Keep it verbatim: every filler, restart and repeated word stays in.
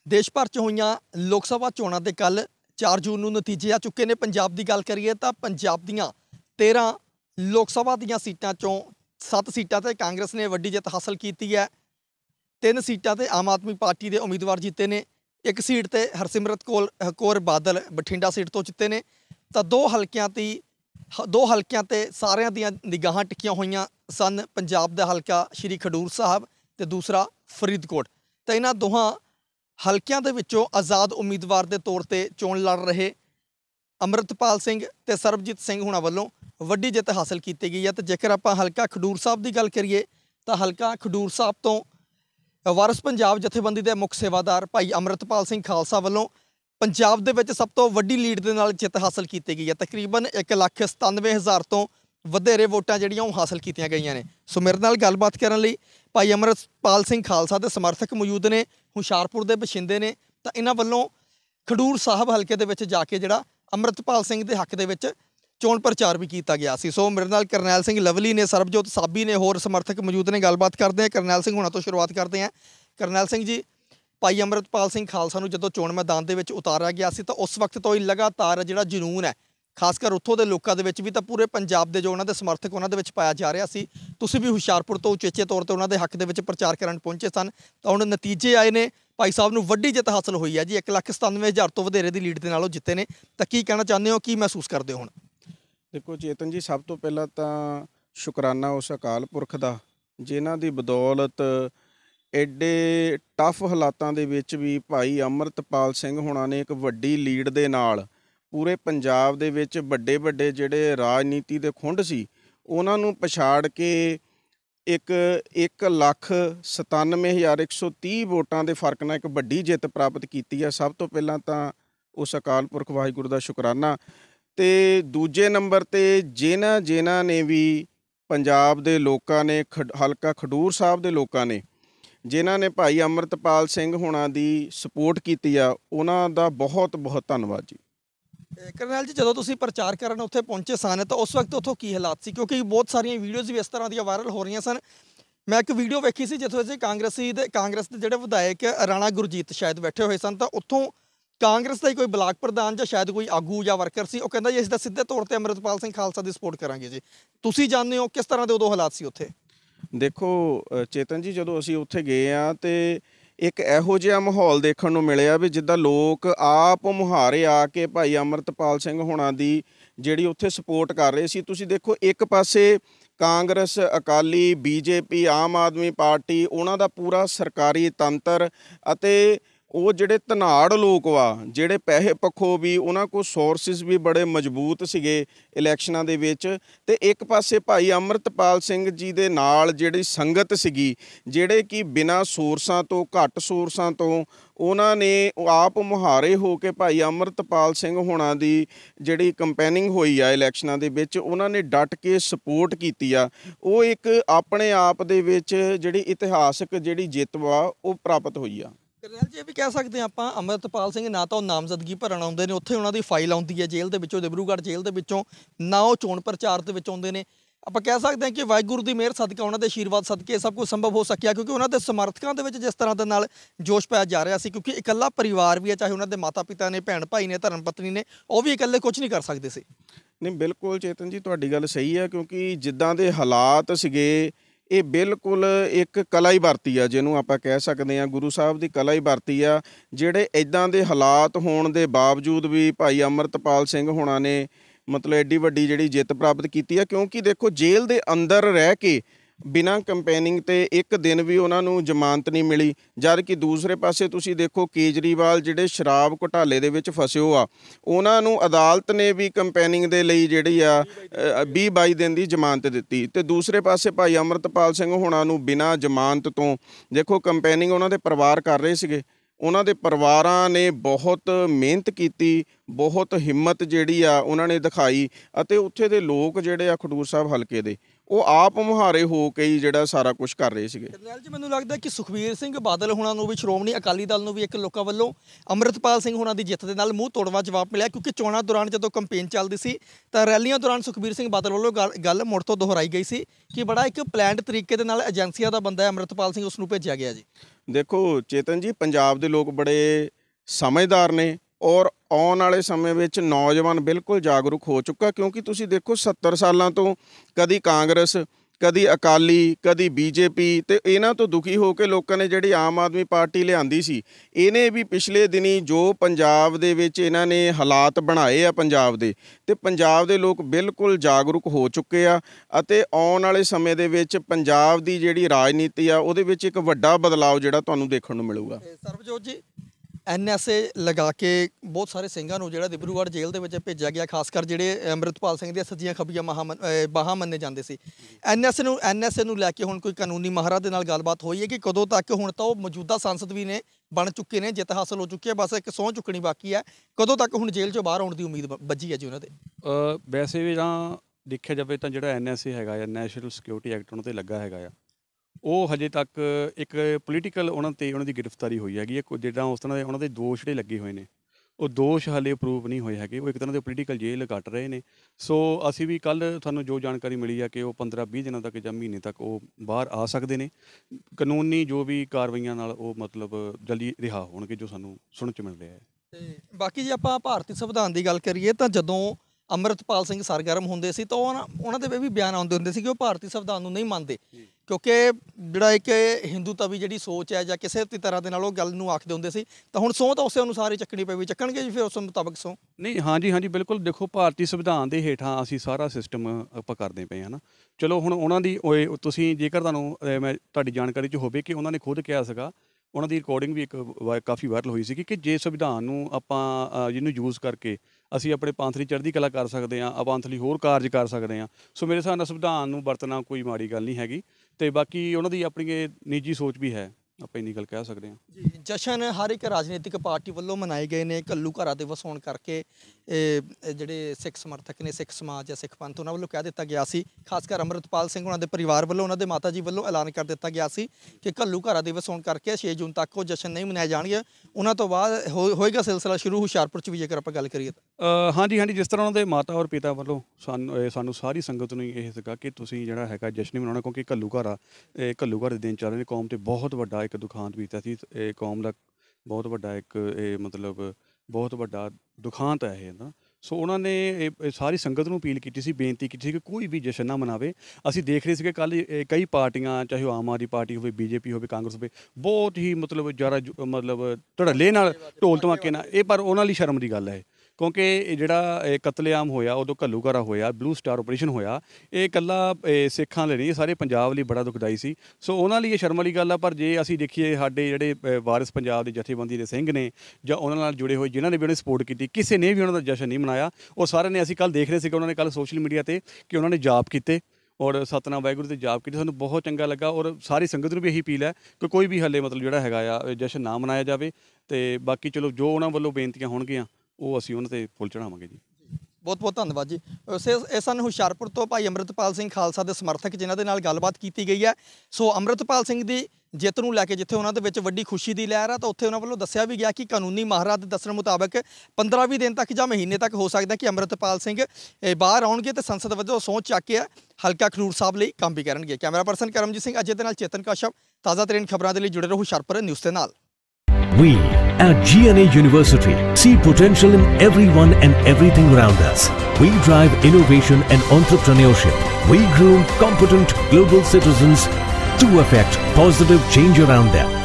देश भर च होईयां लोक सभा चोणां दे कल चार जून नूं नतीजे आ चुके ने। पंजाब की गल करिए तो पंजाब दीयां तेरह लोक सभा दीयां सीटां चों सत्त सीटां ते कांग्रेस ने वड्डी जित हासिल की है। तीन सीटां ते आम आदमी पार्टी के उम्मीदवार जीते ने। एक सीट ते हरसिमरत कौर कौर बादल बठिंडा सीट तो जिते ने। तो दो हलकियां ती दो हलकियां ते सारियां दीयां निगाहां टिकियां होईयां सन। पंजाब दा हलका श्री खडूर साहब ते दूसरा फरीदकोट। तो इन्हां दोहां हलकियां दे विचों आज़ाद उम्मीदवार के तौर पर चोण लड़ रहे अमृतपाल सिंह ते सरबजीत सिंह हुणां वल्लों वड्डी जित हासिल की गई है। तो जेकर आपां हलका खडूर साहब की गल करिए तो हलका खडूर साहब तो वारिस पंजाब जथेबंदी के मुख सेवादार भाई अमृतपाल सिंह खालसा वल्लों पंजाब दे विच सब तो वड्डी लीड दे नाल जित हासिल की गई है। तकरीबन एक लख सतानवे हज़ार तो वधेरे वोटां जिहड़ियां ओह हासिल कीतियां गईयां ने। सो मेरे नाल गलबात करन लई भाई अमृतपाल सिंह खालसा के समर्थक मौजूद ने, हुशियारपुर के बशिंदे ने। तो इन्हां वल्लों खडूर साहब हल्के दे विच जाके जिहड़ा अमृतपाल सिंह के हक दे विच चोण प्रचार भी किया गया सी। सो मेरे नाल करनैल सिंह लवली ने, सरबजोत साबी ने, होर समर्थक मौजूद ने। गलबात करते हैं करनैल सिंह हुणां तो शुरुआत करते हैं। करनैल सिंह जी, भाई अमृतपाल सिंह खालसा नूं जदों चोण मैदान दे विच उतारिया गया सी तो उस वक्त तो ही लगातार जिहड़ा जनून है खासकर उत्थों के लोगों के विच भी, तो पूरे पंजाब के जो उन्होंने समर्थक उन्होंने विच पाया जा रहा सी। तुसीं भी हुशियारपुर तो उचेचे तौर पर उन्होंने हक दे विच प्रचार करन पहुंचे सन। तो हुण नतीजे आए ने, भाई साहब नूं वड्डी जित हासिल हुई है जी। एक लख सतानवे हज़ार तो वधेरे की लीड के नालों जिते ने। तो की कहना चाहते हो, की महसूस करते हो हुण? देखो चेतन जी, सब तो पहला तो शुकराना उस अकाल पुरख का जिन्हां दी बदौलत एडे टफ हालातां दे विच भी भाई अमृतपाल सिंह हुणां ने एक वड्डी लीड दे नाल पूरे पंजाब दे विच वड्डे वड्डे जिहड़े राजनीति दे खुंड सी उन्हां नूं पछाड़ के एक एक लख सतानवे हज़ार एक सौ तीह वोटां दे फर्क नाल एक वड्डी जित प्राप्त कीती है। सब तो पहला तो उस अकाल पुरख वाहिगुरू दा शुकराना। ते दूजे नंबर ते जिन्हां जिन्हां ने भी पंजाब दे लोकां ने खड हलका खडूर साहब दे लोकां ने जिन्हां ने भाई अमृतपाल सिंह हुणां दी सपोर्ट कीती आ, उन्हां दा बहुत बहुत धन्नवाद जी। करनैल जी, जदों तुसीं प्रचार करन उत्थे पहुंचे सन तो उस वक्त उत्थों की हालात सी? क्योंकि बहुत सारिया वीडियोज़ भी इस तरह दी वायरल हो रही सन। मैं एक वीडियो वेखी सी जित्थों से कांग्रेसी दे कांग्रेस के जिहड़े विधायक राणा गुरजीत शायद बैठे हुए सन। तो उत्थों कांग्रेस का ही कोई ब्लाक प्रधान या शायद कोई आगू या वर्कर सी, वो कहंदा जी असीं तां सीधे तौर पर अमृतपाल सिंह खालसा की सपोर्ट करांगे जी। तुसीं जाणदे हो किस तरह के उदों हालात सी उत्थे? देखो चेतन जी, जदों असीं उत्थे गए आ तो एक इहो जिहा माहौल देखण नूं मिलिया भी जिद्दां लोग आप मुहारे आ के भाई अमृतपाल सिंह हुणां दी जिहड़ी उत्थे सपोर्ट कर रहे सी। तुसीं देखो एक पासे कांग्रेस, अकाली, बीजेपी, आम आदमी पार्टी उन्हां दा पूरा सरकारी तंत्र अते ਉਹ ਜਿਹੜੇ ਧਨਾੜ ਲੋਕ ਵਾ ਜਿਹੜੇ ਪੈਸੇ ਪੱਖੋਂ ਵੀ ਉਹਨਾਂ ਕੋਲ ਸੋਰਸਿਸ ਵੀ ਬੜੇ ਮਜ਼ਬੂਤ ਸੀਗੇ ਇਲੈਕਸ਼ਨਾਂ ਦੇ ਵਿੱਚ। ਅਤੇ ਇੱਕ ਪਾਸੇ ਭਾਈ ਅਮਰਤਪਾਲ ਸਿੰਘ ਜੀ ਦੇ ਨਾਲ ਜਿਹੜੀ ਸੰਗਤ ਸੀਗੀ ਜਿਹੜੇ ਕਿ ਬਿਨਾਂ ਸੋਰਸਾਂ ਤੋਂ ਘੱਟ ਸੋਰਸਾਂ ਤੋਂ ਉਹਨਾਂ ਨੇ ਆਪ ਮੁਹਾਰੇ ਹੋ ਕੇ ਭਾਈ ਅਮਰਤਪਾਲ ਸਿੰਘ ਹੋਣਾ ਦੀ ਜਿਹੜੀ ਕੰਪੇਨਿੰਗ ਹੋਈ ਆ ਇਲੈਕਸ਼ਨਾਂ ਦੇ ਵਿੱਚ ਉਹਨਾਂ ਨੇ ਡਟ ਕੇ ਸਪੋਰਟ ਕੀਤੀ ਆ। ਉਹ ਇੱਕ ਆਪਣੇ ਆਪ ਦੇ ਵਿੱਚ ਜਿਹੜੀ ਇਤਿਹਾਸਕ ਜਿਹੜੀ ਜਿੱਤ ਵਾ ਉਹ ਪ੍ਰਾਪਤ ਹੋਈ ਆ। करनैल जी, ये भी कह सकते हैं आप अमृतपाल सिंह ना तो नामजदगी भरन आउंदे ने, उत्थे उन्हां दी फाइल आउंदी है जेल दे विचों, डिब्रूगढ़ जेल दे विचों, ना वो चोण प्रचार दे विच आउंदे ने। ਆਪਾਂ कह सकते हैं कि वाहिगुरू की मेहर सदका उन्होंने आशीर्वाद सदके सब कुछ संभव हो सकिया। क्योंकि उन्होंने समर्थकों के जिस तरह के नाल जोश पाया जा रहा है, क्योंकि इकल्ला परिवार भी है, चाहे उन्होंने माता पिता ने, भैन भाई ने, धर्म पत्नी ने, वो भी इकल्ले कुछ नहीं कर सकते सी। नहीं बिल्कुल चेतन जी, तुहाडी गल सही है। क्योंकि जिद्दां दे हालात सीगे ਇਹ ਬਿਲਕੁਲ ਇੱਕ ਕਲਾ ਹੀ ਵਰਤੀ ਆ ਜਿਹਨੂੰ ਆਪਾਂ ਕਹਿ ਸਕਦੇ ਹਾਂ, ਗੁਰੂ ਸਾਹਿਬ ਦੀ ਕਲਾ ਹੀ ਵਰਤੀ ਆ। ਜਿਹੜੇ ਇੱਦਾਂ ਦੇ ਹਾਲਾਤ ਹੋਣ ਦੇ ਬਾਵਜੂਦ ਵੀ ਭਾਈ ਅਮਰਤਪਾਲ ਸਿੰਘ ਹੋਣਾ ਨੇ ਮਤਲਬ ਐਡੀ ਵੱਡੀ ਜਿਹੜੀ ਜਿੱਤ ਪ੍ਰਾਪਤ ਕੀਤੀ ਆ। ਕਿਉਂਕਿ ਦੇਖੋ ਜੇਲ੍ਹ ਦੇ ਅੰਦਰ ਰਹਿ ਕੇ ਬਿਨਾਂ ਕੰਪੇਨਿੰਗ ਤੇ ਇੱਕ ਦਿਨ ਵੀ ਉਹਨਾਂ ਨੂੰ ਜ਼ਮਾਨਤ ਨਹੀਂ ਮਿਲੀ। ਜਦ ਕਿ ਦੂਸਰੇ ਪਾਸੇ ਤੁਸੀਂ ਦੇਖੋ ਕੇਜਰੀਵਾਲ ਜਿਹੜੇ ਸ਼ਰਾਬ ਘੁਟਾਲੇ ਦੇ ਵਿੱਚ ਫਸੇ ਹੋ ਆ, ਉਹਨਾਂ ਨੂੰ ਅਦਾਲਤ ਨੇ ਵੀ ਕੰਪੇਨਿੰਗ ਦੇ ਲਈ ਜਿਹੜੀ ਆ ਵੀਹ ਬਾਈ ਦਿਨ ਦੀ ਜ਼ਮਾਨਤ ਦਿੱਤੀ। ਅਤੇ ਦੂਸਰੇ ਪਾਸੇ ਭਾਈ ਅਮਰਤਪਾਲ ਸਿੰਘ ਹੋਣਾ ਨੂੰ ਬਿਨਾਂ ਜ਼ਮਾਨਤ ਤੋਂ ਦੇਖੋ ਕੰਪੇਨਿੰਗ ਉਹਨਾਂ ਦੇ ਪਰਿਵਾਰ ਕਰ ਰਹੇ ਸੀਗੇ। ਉਹਨਾਂ ਦੇ ਪਰਿਵਾਰਾਂ ਨੇ ਬਹੁਤ ਮਿਹਨਤ ਕੀਤੀ, ਬਹੁਤ ਹਿੰਮਤ ਜਿਹੜੀ ਆ ਉਹਨਾਂ ਨੇ ਦਿਖਾਈ ਅਤੇ ਉੱਥੇ ਦੇ ਲੋਕ ਜਿਹੜੇ ਆ ਖਡੂਰ ਸਾਹਿਬ ਹਲਕੇ ਦੇ ਉਹ ਆਪ ਮੁਹਾਰੇ ਹੋ ਕੇ ਹੀ ਜਿਹੜਾ ਸਾਰਾ ਕੁਛ ਕਰ ਰਹੇ ਸੀਗੇ। ਕਰਨੈਲ ਜੀ, ਮੈਨੂੰ ਲੱਗਦਾ ਕਿ ਸੁਖਬੀਰ ਸਿੰਘ ਬਾਦਲ ਹੋਣਾ ਨੂੰ ਵੀ, ਸ਼੍ਰੋਮਣੀ ਅਕਾਲੀ ਦਲ ਨੂੰ ਵੀ ਇੱਕ ਲੋਕਾਂ ਵੱਲੋਂ ਅਮਰਿਤਪਾਲ ਸਿੰਘ ਹੋਣਾ ਦੀ ਜਿੱਤ ਦੇ ਨਾਲ ਮੂੰਹ ਤੋੜਵਾ ਜਵਾਬ ਮਿਲਿਆ। ਕਿਉਂਕਿ ਚੋਣਾਂ ਦੌਰਾਨ ਜਦੋਂ ਕੰਪੇਨ ਚੱਲਦੀ ਸੀ ਤਾਂ ਰੈਲੀਆਂ ਦੌਰਾਨ ਸੁਖਬੀਰ ਸਿੰਘ ਬਾਦਲ ਵੱਲੋਂ ਗੱਲ ਮੁੜ ਤੋਂ ਦੁਹਰਾਈ ਗਈ ਸੀ ਕਿ ਬੜਾ ਇੱਕ ਪਲੈਨਡ ਤਰੀਕੇ ਦੇ ਨਾਲ ਏਜੰਸੀਆਂ ਦਾ ਬੰਦਾ ਹੈ ਅਮਰਿਤਪਾਲ ਸਿੰਘ, ਉਸ ਨੂੰ ਭੇਜਿਆ ਗਿਆ ਜੀ। ਦੇਖੋ ਚੇਤਨ ਜੀ, ਪੰਜਾਬ ਦੇ ਲੋਕ ਬੜੇ ਸਮਝਦਾਰ ਨੇ ਔਰ ਆਉਣ ਵਾਲੇ ਸਮੇਂ ਵਿੱਚ ਨੌਜਵਾਨ ਬਿਲਕੁਲ ਜਾਗਰੂਕ ਹੋ ਚੁੱਕਾ, ਕਿਉਂਕਿ ਤੁਸੀਂ ਦੇਖੋ ਸੱਤਰ ਸਾਲਾਂ ਤੋਂ ਕਦੀ ਕਾਂਗਰਸ, ਕਦੀ ਅਕਾਲੀ, ਕਦੀ ਬੀਜੇਪੀ, ਤੇ ਇਹਨਾਂ ਤੋਂ ਦੁਖੀ ਹੋ ਕੇ ਲੋਕਾਂ ਨੇ ਜਿਹੜੀ ਆਮ ਆਦਮੀ ਪਾਰਟੀ ਲਿਆਂਦੀ ਸੀ, ਇਹਨੇ ਵੀ ਪਿਛਲੇ ਦਿਨੀ ਜੋ ਪੰਜਾਬ ਦੇ ਵਿੱਚ ਇਹਨਾਂ ਨੇ ਹਾਲਾਤ ਬਣਾਏ ਆ ਪੰਜਾਬ ਦੇ, ਤੇ ਪੰਜਾਬ ਦੇ ਲੋਕ ਬਿਲਕੁਲ ਜਾਗਰੂਕ ਹੋ ਚੁੱਕੇ ਆ ਅਤੇ ਆਉਣ ਵਾਲੇ ਸਮੇਂ ਦੇ ਵਿੱਚ ਪੰਜਾਬ ਦੀ ਜਿਹੜੀ ਰਾਜਨੀਤੀ ਆ ਉਹਦੇ ਵਿੱਚ ਇੱਕ ਵੱਡਾ ਬਦਲਾਅ ਜਿਹੜਾ ਤੁਹਾਨੂੰ ਦੇਖਣ ਨੂੰ ਮਿਲੂਗਾ। ਸਰਬਜੋਤ ਜੀ, ਐਨ ਐਸ ਏ ਲਗਾ ਕੇ ਬਹੁਤ ਸਾਰੇ ਸਿੰਘਾਂ ਨੂੰ ਜਿਹੜਾ ਦਿਬਰੂਗੜ੍ਹ ਜੇਲ੍ਹ ਦੇ ਵਿੱਚ ਭੇਜਿਆ ਗਿਆ, ਖਾਸ ਕਰ ਜਿਹੜੇ ਅੰਮ੍ਰਿਤਪਾਲ ਸਿੰਘ ਦੀਆਂ ਸੱਜੀਆਂ ਖੱਬੀਆਂ ਮਹਾਂ ਬਾਹਾਂ ਮੰਨੇ ਜਾਂਦੇ ਸੀ। ਐਨ ਐਸ ਏ ਨੂੰ ਐਨ ਐਸ ਏ ਨੂੰ ਲੈ ਕੇ ਹੁਣ ਕੋਈ ਕਾਨੂੰਨੀ ਮਾਹਰਾਂ ਦੇ ਨਾਲ ਗੱਲਬਾਤ ਹੋਈ ਹੈ ਕਿ ਕਦੋਂ ਤੱਕ? ਹੁਣ ਤਾਂ ਉਹ ਮੌਜੂਦਾ ਸੰਸਦ ਵੀ ਨੇ, ਬਣ ਚੁੱਕੇ ਨੇ, ਜਿੱਤ ਹਾਸਲ ਹੋ ਚੁੱਕੀ ਹੈ, ਬਸ ਇੱਕ ਸਹੁੰ ਚੁੱਕਣੀ ਬਾਕੀ ਹੈ। ਕਦੋਂ ਤੱਕ ਹੁਣ ਜੇਲ੍ਹ 'ਚੋਂ ਬਾਹਰ ਆਉਣ ਦੀ ਉਮੀਦ ਬੱਝੀ ਹੈ ਜੀ ਉਹਨਾਂ ਦੇ? ਵੈਸੇ ਵੀ ਤਾਂ ਦੇਖਿਆ ਜਾਵੇ ਤਾਂ ਜਿਹੜਾ ਐਨ ਐਸ ਏ ਹੈਗਾ ਆ, ਨੈਸ਼ਨਲ ਸਿਕਿਉਰਿਟੀ ਐਕਟ, ਉਹਨਾਂ 'ਤੇ ਲੱਗਾ ਹੈਗਾ ਆ, ਉਹ ਹਜੇ ਤੱਕ ਇੱਕ ਪੋਲੀਟੀਕਲ ਉਹਨਾਂ 'ਤੇ ਉਹਨਾਂ ਦੀ ਗ੍ਰਿਫਤਾਰੀ ਹੋਈ ਹੈਗੀ ਹੈ। ਜਿੱਦਾਂ ਉਸ ਤਰ੍ਹਾਂ ਦੇ ਉਹਨਾਂ ਦੇ ਦੋਸ਼ ਜਿਹੜੇ ਲੱਗੇ ਹੋਏ ਨੇ, ਉਹ ਦੋਸ਼ ਹਾਲੇ ਅਪਰੂਵ ਨਹੀਂ ਹੋਏ ਹੈਗੇ, ਉਹ ਇੱਕ ਤਰ੍ਹਾਂ ਦੇ ਪੋਲੀਟੀਕਲ ਜੇਲ੍ਹ ਕੱਟ ਰਹੇ ਨੇ। ਸੋ ਅਸੀਂ ਵੀ ਕੱਲ੍ਹ ਤੁਹਾਨੂੰ ਜੋ ਜਾਣਕਾਰੀ ਮਿਲੀ ਆ ਕਿ ਉਹ ਪੰਦਰਾਂ ਵੀਹ ਦਿਨਾਂ ਤੱਕ ਜਾਂ ਮਹੀਨੇ ਤੱਕ ਉਹ ਬਾਹਰ ਆ ਸਕਦੇ ਨੇ। ਕਾਨੂੰਨੀ ਜੋ ਵੀ ਕਾਰਵਾਈਆਂ ਨਾਲ ਉਹ ਮਤਲਬ ਜਲਦੀ ਰਿਹਾ ਹੋਣਗੇ, ਜੋ ਸਾਨੂੰ ਸੁਣਨ 'ਚ ਮਿਲ ਰਿਹਾ ਹੈ। ਤੇ ਬਾਕੀ ਜੇ ਆਪਾਂ ਭਾਰਤੀ ਸੰਵਿਧਾਨ ਦੀ ਗੱਲ ਕਰੀਏ ਤਾਂ ਜਦੋਂ ਅੰਮ੍ਰਿਤਪਾਲ ਸਿੰਘ ਸਰਗਰਮ ਹੁੰਦੇ ਸੀ ਤਾਂ ਉਹ ਉਹਨਾਂ ਦੇ ਵੀ ਬਿਆਨ ਆਉਂਦੇ ਹੁੰਦੇ ਸੀ ਕਿ ਉਹ ਭਾਰਤੀ ਸੰਵਿਧਾਨ ਨੂੰ ਨਹੀਂ ਮੰਨਦੇ, ਕਿਉਂਕਿ ਜਿਹੜਾ ਇੱਕ ਹਿੰਦੂਤਵੀ ਜਿਹੜੀ ਸੋਚ ਹੈ ਜਾਂ ਕਿਸੇ ਵੀ ਤਰ੍ਹਾਂ ਦੇ ਨਾਲ ਉਹ ਗੱਲ ਨੂੰ ਆਖਦੇ ਹੁੰਦੇ ਸੀ। ਤਾਂ ਹੁਣ ਸਹੁੰ ਤਾਂ ਉਸੇ ਅਨੁਸਾਰ ਹੀ ਚੱਕਣੀ ਪਈ, ਚੱਕਣਗੇ ਜੀ ਫਿਰ ਉਸ ਮੁਤਾਬਕ ਸਹੁੰ? ਨਹੀਂ, ਹਾਂਜੀ ਹਾਂਜੀ ਬਿਲਕੁਲ। ਦੇਖੋ, ਭਾਰਤੀ ਸੰਵਿਧਾਨ ਦੇ ਹੇਠਾਂ ਅਸੀਂ ਸਾਰਾ ਸਿਸਟਮ ਆਪਾਂ ਕਰਦੇ ਪਏ ਹਾਂ ਨਾ। ਚਲੋ ਹੁਣ ਉਹਨਾਂ ਦੀ ਤੁਸੀਂ ਜੇਕਰ ਤੁਹਾਨੂੰ ਮੈਂ ਤੁਹਾਡੀ ਜਾਣਕਾਰੀ 'ਚ ਹੋਵੇ ਕਿ ਉਹਨਾਂ ਨੇ ਖੁਦ ਕਿਹਾ ਸੀਗਾ, ਉਹਨਾਂ ਦੀ ਰਿਕਾਰਡਿੰਗ ਵੀ ਇੱਕ ਕਾਫੀ ਵਾਇਰਲ ਹੋਈ ਸੀ ਕਿ ਜੇ ਸੰਵਿਧਾਨ ਨੂੰ ਆਪਾਂ ਜਿਹਨੂੰ ਯੂਜ਼ ਕਰਕੇ ਅਸੀਂ ਆਪਣੇ ਪੰਥ ਦੀ ਚੜ੍ਹਦੀ ਕਲਾ ਕਰ ਸਕਦੇ ਹਾਂ, ਪੰਥ ਲਈ ਹੋਰ ਕਾਰਜ ਕਰ ਸਕਦੇ ਹਾਂ। ਸੋ ਮੇਰੇ ਹਿਸਾਬ ਨਾਲ ਸੰਵਿਧਾਨ ਨੂੰ ਵਰਤਣਾ ਕੋਈ ਮਾੜੀ ਗੱਲ ਨਹੀਂ ਹੈਗੀ, ਅਤੇ ਬਾਕੀ ਉਹਨਾਂ ਦੀ ਆਪਣੀ ਨਿੱਜੀ ਸੋਚ ਵੀ ਹੈ, ਆਪਾਂ ਇੰਨੀ ਗੱਲ ਕਹਿ ਸਕਦੇ ਹਾਂ ਜੀ। ਜਸ਼ਨ ਹਰ ਇੱਕ ਰਾਜਨੀਤਿਕ ਪਾਰਟੀ ਵੱਲੋਂ ਮਨਾਏ ਗਏ ਨੇ। ਘੱਲੂ ਘਾਰਾ ਦਿਵਸ ਹੋਣ ਕਰਕੇ ਇਹ ਜਿਹੜੇ ਸਿੱਖ ਸਮਰਥਕ ਨੇ, ਸਿੱਖ ਸਮਾਜ ਜਾਂ ਸਿੱਖ ਪੰਥ, ਉਹਨਾਂ ਵੱਲੋਂ ਕਹਿ ਦਿੱਤਾ ਗਿਆ ਸੀ, ਖਾਸ ਕਰ ਅੰਮ੍ਰਿਤਪਾਲ ਸਿੰਘ ਉਹਨਾਂ ਦੇ ਪਰਿਵਾਰ ਵੱਲੋਂ, ਉਹਨਾਂ ਦੇ ਮਾਤਾ ਜੀ ਵੱਲੋਂ ਐਲਾਨ ਕਰ ਦਿੱਤਾ ਗਿਆ ਸੀ ਕਿ ਘੱਲੂ ਘਾਰਾ ਦਿਵਸ ਹੋਣ ਕਰਕੇ ਛੇ ਜੂਨ ਤੱਕ ਉਹ ਜਸ਼ਨ ਨਹੀਂ ਮਨਾਏ ਜਾਣਗੇ। ਉਹਨਾਂ ਤੋਂ ਬਾਅਦ ਹੋਏਗਾ ਸਿਲਸਿਲਾ ਸ਼ੁਰੂ ਹੁਸ਼ਿਆਰਪੁਰ 'ਚ ਵੀ, ਜੇਕਰ ਆਪਾਂ ਗੱਲ ਕਰੀਏ ਤਾਂ। ਹਾਂਜੀ ਹਾਂਜੀ, ਜਿਸ ਤਰ੍ਹਾਂ ਉਹਨਾਂ ਦੇ ਮਾਤਾ ਔਰ ਪਿਤਾ ਵੱਲੋਂ ਸਾਨੂੰ ਸਾਨੂੰ ਸਾਰੀ ਸੰਗਤ ਨੂੰ ਇਹ ਸੀਗਾ ਕਿ ਤੁਸੀਂ ਜਿਹੜਾ ਹੈਗਾ ਜਸ਼ਨ ਮਨਾਉਣਾ, ਕਿਉਂਕਿ ਘੱਲੂ ਘਾਰਾ ਘੱਲੂ ਘਾਰੇ ਦੇ ਦਿਨ ਚੱਲ ਰਹੇ ਨੇ। ਕੌਮ 'ਤੇ ਬਹੁਤ ਵੱਡਾ ਇੱਕ ਦੁਖਾਂਤ ਬੀਤਿਆ ਸੀ, ਇਹ ਕੌਮ ਦਾ ਬਹੁਤ ਵੱਡਾ ਇੱਕ ਇਹ ਮਤਲਬ ਬਹੁਤ ਵੱਡਾ ਦੁਖਾਂਤ ਹੈ ਇਹ ਨਾ। ਸੋ ਉਹਨਾਂ ਨੇ ਇਹ ਸਾਰੀ ਸੰਗਤ ਨੂੰ ਅਪੀਲ ਕੀਤੀ ਸੀ, ਬੇਨਤੀ ਕੀਤੀ ਸੀ ਕਿ ਕੋਈ ਵੀ ਜਸ਼ਨ ਨਾ ਮਨਾਵੇ। ਅਸੀਂ ਦੇਖ ਰਹੇ ਸੀਗੇ ਕੱਲ੍ਹ ਕਈ ਪਾਰਟੀਆਂ, ਚਾਹੇ ਉਹ ਆਮ ਆਦਮੀ ਪਾਰਟੀ ਹੋਵੇ, ਬੀਜੇਪੀ ਹੋਵੇ, ਕਾਂਗਰਸ ਹੋਵੇ, ਬਹੁਤ ਹੀ ਮਤਲਬ ਜ਼ਿਆਦਾ ਮਤਲਬ ਧੜੱਲੇ ਨਾਲ, ਢੋਲ ਧਮਾਕੇ ਨਾਲ, ਇਹ ਪਰ ਉਹਨਾਂ ਲਈ ਸ਼ਰਮ ਦੀ ਗੱਲ ਹੈ, ਕਿਉਂਕਿ ਇਹ ਜਿਹੜਾ ਇਹ ਕਤਲੇਆਮ ਹੋਇਆ ਉਦੋਂ ਘੱਲੂ ਘਾਰਾ ਹੋਇਆ, ਬਲੂ ਸਟਾਰ ਆਪਰੇਸ਼ਨ ਹੋਇਆ, ਇਹ ਇਕੱਲਾ ਸਿੱਖਾਂ ਲਈ ਨਹੀਂ, ਸਾਰੇ ਪੰਜਾਬ ਲਈ ਬੜਾ ਦੁਖਦਾਈ ਸੀ। ਸੋ ਉਹਨਾਂ ਲਈ ਇਹ ਸ਼ਰਮ ਵਾਲੀ ਗੱਲ ਆ। ਪਰ ਜੇ ਅਸੀਂ ਦੇਖੀਏ ਸਾਡੇ ਜਿਹੜੇ ਵਾਰਿਸ ਪੰਜਾਬ ਦੇ ਜਥੇਬੰਦੀ ਦੇ ਸਿੰਘ ਨੇ ਜਾਂ ਉਹਨਾਂ ਨਾਲ ਜੁੜੇ ਹੋਏ ਜਿਨ੍ਹਾਂ ਨੇ ਵੀ ਉਹਨੇ ਸਪੋਰਟ ਕੀਤੀ, ਕਿਸੇ ਨੇ ਵੀ ਉਹਨਾਂ ਦਾ ਜਸ਼ਨ ਨਹੀਂ ਮਨਾਇਆ। ਉਹ ਸਾਰਿਆਂ ਨੇ, ਅਸੀਂ ਕੱਲ੍ਹ ਦੇਖ ਰਹੇ ਸੀ ਕਿ ਉਹਨਾਂ ਨੇ ਕੱਲ੍ਹ ਸੋਸ਼ਲ ਮੀਡੀਆ 'ਤੇ ਕਿ ਉਹਨਾਂ ਨੇ ਜਾਪ ਕੀਤੇ ਔਰ ਸਤਨਾਮ ਵਾਹਿਗੁਰੂ ਦੇ ਜਾਪ ਕੀਤੇ, ਸਾਨੂੰ ਬਹੁਤ ਚੰਗਾ ਲੱਗਾ। ਔਰ ਸਾਰੀ ਸੰਗਤ ਨੂੰ ਵੀ ਇਹੀ ਅਪੀਲ ਹੈ ਕਿ ਕੋਈ ਵੀ ਹਾਲੇ ਮਤਲਬ ਜਿਹੜਾ ਹੈਗਾ ਆ ਜਸ਼ਨ ਨਾ ਮਨਾਇਆ ਜਾਵੇ, ਅਤੇ ਬਾਕੀ ਚਲੋ ਜੋ ਉਹਨਾਂ ਵੱਲੋਂ ਬੇਨਤੀਆਂ ਹੋਣਗੀਆਂ ਉਹ ਅਸੀਂ ਉਹਨਾਂ 'ਤੇ ਫੁੱਲ ਚੜਾਵਾਂਗੇ ਜੀ। ਬਹੁਤ ਬਹੁਤ ਧੰਨਵਾਦ ਜੀ। ਇਹ ਸਨ ਹੁਸ਼ਿਆਰਪੁਰ ਤੋਂ ਭਾਈ ਅੰਮ੍ਰਿਤਪਾਲ ਸਿੰਘ ਖਾਲਸਾ ਦੇ ਸਮਰਥਕ, ਜਿਨ੍ਹਾਂ ਦੇ ਨਾਲ ਗੱਲਬਾਤ ਕੀਤੀ ਗਈ ਹੈ। ਸੋ ਅੰਮ੍ਰਿਤਪਾਲ ਸਿੰਘ ਦੀ ਜਿੱਤ ਨੂੰ ਲੈ ਕੇ ਜਿੱਥੇ ਉਹਨਾਂ ਦੇ ਵਿੱਚ ਵੱਡੀ ਖੁਸ਼ੀ ਦੀ ਲਹਿਰ ਆ, ਤਾਂ ਉੱਥੇ ਉਹਨਾਂ ਵੱਲੋਂ ਦੱਸਿਆ ਵੀ ਗਿਆ ਕਿ ਕਾਨੂੰਨੀ ਮਾਹਰਾਂ ਦੇ ਦੱਸਣ ਮੁਤਾਬਕ ਪੰਦਰਾਂ ਵੀਹ ਦਿਨ ਤੱਕ ਜਾਂ ਮਹੀਨੇ ਤੱਕ ਹੋ ਸਕਦਾ ਕਿ ਅੰਮ੍ਰਿਤਪਾਲ ਸਿੰਘ ਬਾਹਰ ਆਉਣਗੇ ਤੇ ਸੰਸਦ ਵਜੋਂ ਸਹੁੰ ਚੱਕ ਕੇ ਹਲਕਾ ਖਡੂਰ ਸਾਹਿਬ ਲਈ ਕੰਮ ਵੀ ਕਰਨਗੇ। ਕੈਮਰਾ ਪਰਸਨ ਕਰਮਜੀਤ ਸਿੰਘ ਅਜੇ ਦੇ ਨਾਲ ਚੇਤਨ ਕਾਸ਼ਪ, ਤਾਜ਼ਾ ਤਰੀਨ ਖਬਰਾਂ ਦੇ ਲਈ ਜੁੜੇ ਰਹੋ ਹੁਸ਼ਿਆਰਪੁਰ ਨਿਊਜ਼ ਦੇ ਨਾਲ। We at G N A University see potential in everyone and everything around us. We drive innovation and entrepreneurship. We groom competent global citizens to affect positive change around them.